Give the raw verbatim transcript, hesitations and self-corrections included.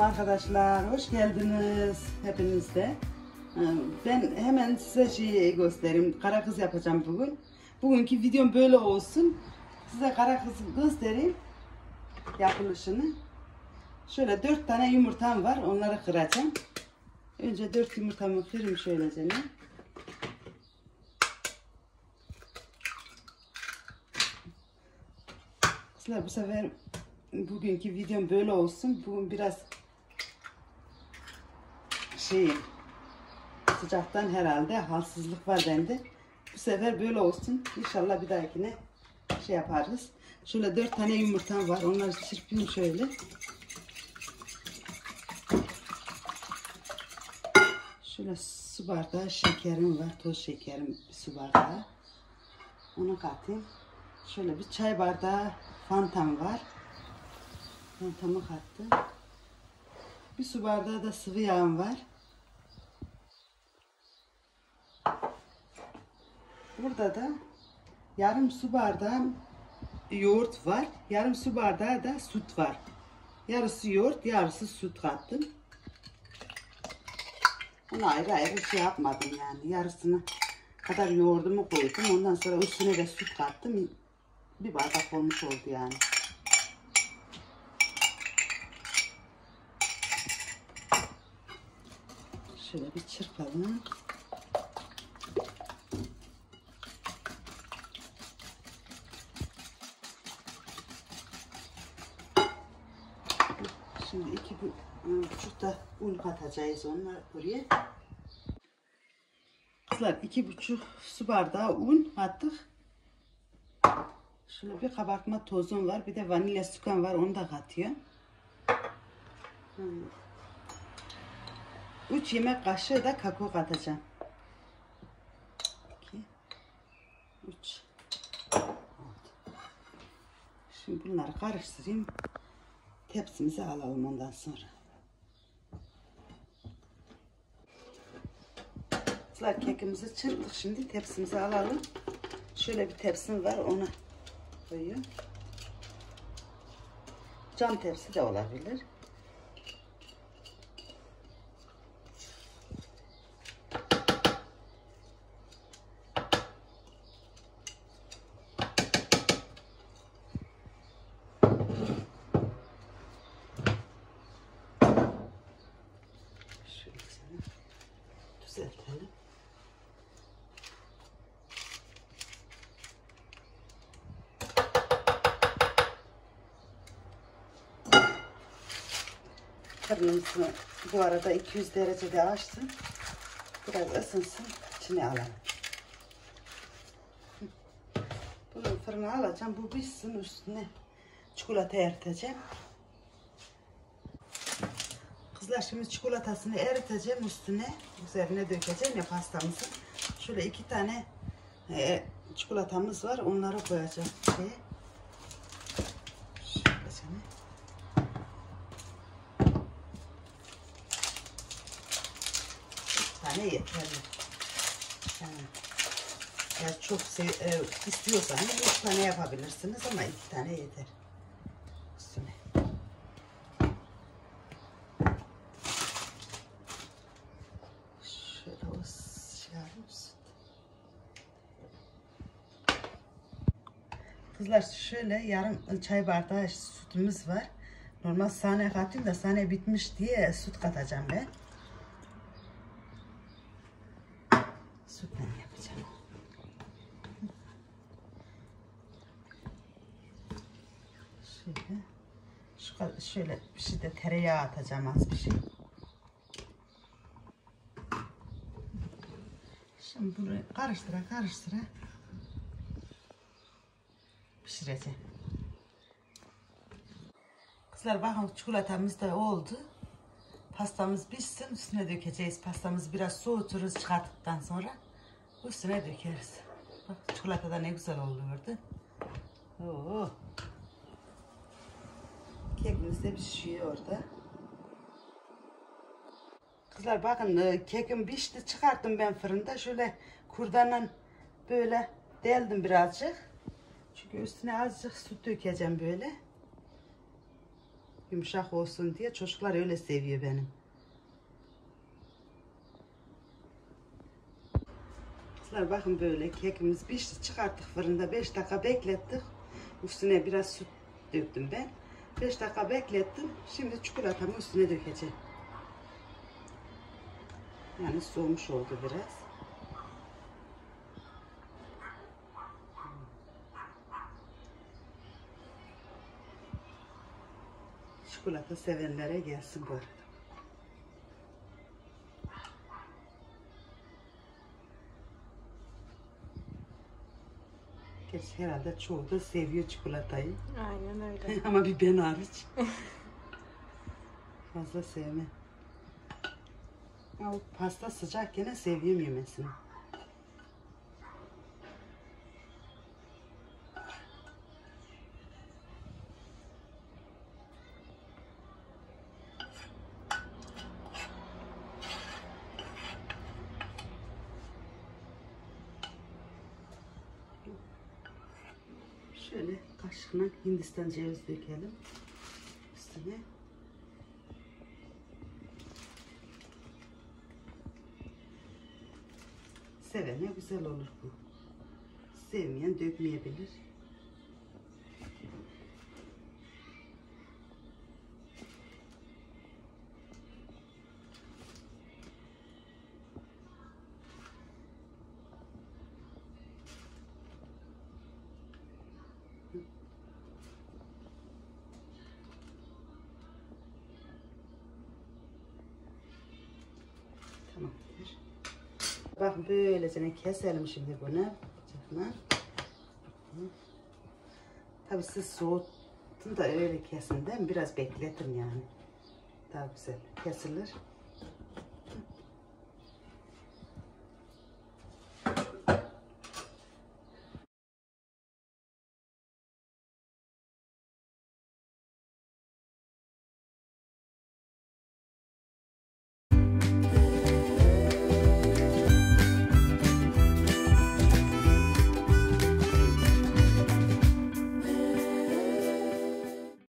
arkadaşlar, hoş geldiniz hepiniz de. Ben hemen size şeyi göstereyim. Kara kız yapacağım bugün. Bugünkü videom böyle olsun. Size kara kızı göstereyim yapılışını. Şöyle dört tane yumurtam var. Onları kıracağım. Önce dört yumurtamı kırayım şöylece. Kızlar, bu sefer bugünkü videom böyle olsun. Bugün biraz şey, sıcaktan herhalde halsizlik var bende. Bu sefer böyle olsun. İnşallah bir dahakine şey yaparız. Şöyle dört tane yumurtam var. Onları çırpayım şöyle. Şöyle su bardağı şekerim var. Toz şekerim bir su bardağı. Onu katayım. Şöyle bir çay bardağı Fantam var. Fantamı kattım. Bir su bardağı da sıvı yağım var. Burada da yarım su bardağı yoğurt var. Yarım su bardağı da süt var. Yarısı yoğurt, yarısı süt kattım. Onu ayrı ayrı şey yapmadım yani. Yarısını kadar yoğurdumu koydum. Ondan sonra üstüne de süt kattım. Bir bardak olmuş oldu yani. Şöyle bir çırpalım. Şimdi iki buçuk da un katacağız onlar buraya. Kızlar, iki buçuk su bardağı un kattık. Şöyle bir kabartma tozum var. Bir de vanilya sükan var. Onu da katıyorum. üç yemek kaşığı da kakao katacağım. iki, üç. Şimdi bunları karıştırayım. Tepsimize alalım ondan sonra. Kızlar, kekimizi çırptık, şimdi tepsimize alalım. Şöyle bir tepsim var, ona koyuyorum. Cam tepsi de olabilir. Düzeltelim. Fırınımızı bu arada iki yüz derecede açtım. Biraz ısınsın, içine alalım. Bunu fırına alacağım. Bu pişsin, üstüne çikolata eriteceğim. Kızlar, şimdi çikolatasını eriteceğim, üstüne üzerine dökeceğim ya pastamızı. Şöyle iki tane e, çikolatamız var, onları koyacağım şeye. Şöyle seni. İki tane yeterli. Yani, eğer çok sev e, istiyorsanız üç tane yapabilirsiniz ama iki tane yeter. Üstüne. Kızlar, şöyle yarım çay bardağı sütümüz var. Normal sahne katıyorum da sahne bitmiş diye süt katacağım ben. Sütle yapacağım. Şöyle, şu, şöyle bir şey de tereyağı atacağım, az bir şey. Şimdi bunu karıştıra karıştıra pişireceğim. Kızlar, bakın çikolatamız da oldu. Pastamız pişsin, üstüne dökeceğiz. Pastamızı biraz soğuturuz çıkarttıktan sonra. Üstüne dökeriz. Bak, çikolata da ne güzel oldu orada. Oo. Kekimiz de pişiyor orada. Kızlar, bakın kekim pişti, çıkarttım ben fırında. Şöyle kurdanla böyle deldim birazcık. Çünkü üstüne azıcık süt dökeceğim böyle. Yumuşak olsun diye çocuklar öyle seviyor benim. Kızlar bakın böyle kekimiz pişti. Çıkarttık fırında beş dakika beklettik. Üstüne biraz süt döktüm ben. beş dakika beklettim. Şimdi çikolatamı üstüne dökeceğim. Yani soğumuş oldu biraz. Çikolata sevenlere gelsin bu arada. Gerçi herhalde çoğu da seviyor çikolatayı. Aynen öyle. Ama bir ben hariç. Fazla sevmem. Ya o pasta sıcak gene seviyorum yemesini. Şöyle kaşıkla Hindistan cevizi dökelim üstüne. Sevene güzel olur bu. Sevmeyen dökmeyebilir. Tamamdır. Bakın böylece keselim şimdi bunu. Bıçakla. Tabii siz soğutun da öyle kesin değil mi? Biraz bekletin yani. Daha güzel kesilir.